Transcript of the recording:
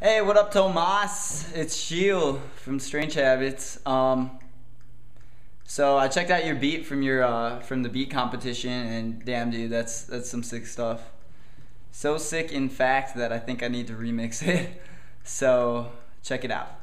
Hey, what up, Tomas? It's Sheel from Strange Habits. So I checked out your beat from the beat competition, and damn, dude, that's some sick stuff. So sick, in fact, that I think I need to remix it. So check it out.